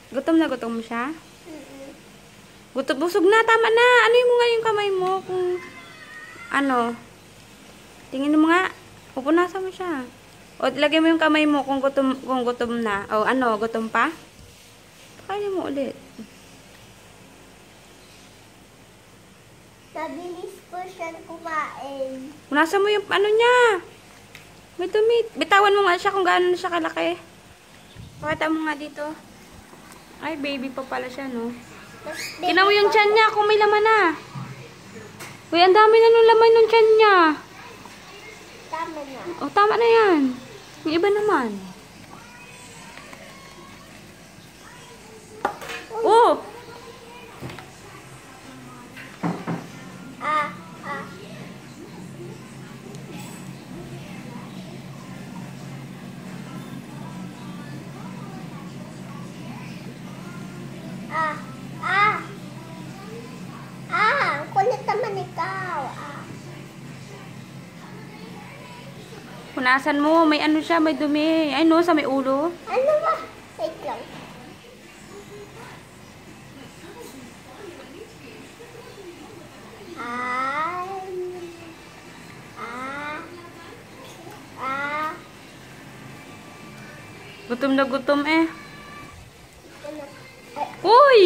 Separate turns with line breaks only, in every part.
Gutom siya? Gutom, busog na, tama na. Ano mo nga yung kamay mo? Kung, ano? Tingin mo nga. Pupunasan mo siya. O, lagay mo yung kamay mo kung gutom na. O, ano, gutom pa? Kaya mo ulit.
Nabilis po siya kumain.
Punasan mo yung ano niya. May dumi. Bitawan mo nga siya kung gaano na siya kalaki. Pakita mo nga dito. Ay, baby pa pala siya, no? Tingnan mo yung tiyan niya kung may laman na. Uy, ang dami na nung laman ng tiyan niya.
Tama na.
O, tama na yan. Yung iba naman. Oh!
Ah, ah. Ah, ah. Ah, ang kulit naman ikaw. Ah.
Punasan mo. May ano siya, may dumi. Ay, no, sa may ulo.
Ano ba? Wait lang. Ay. Ah. Ah.
Gutom na gutom eh.
Ano? Ay,
Uy!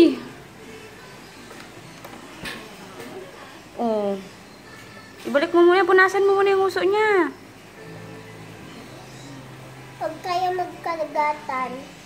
Oh. Ibalik mo muna. Punasan mo muna yung uso niya.
huwag kayo magkaragatan.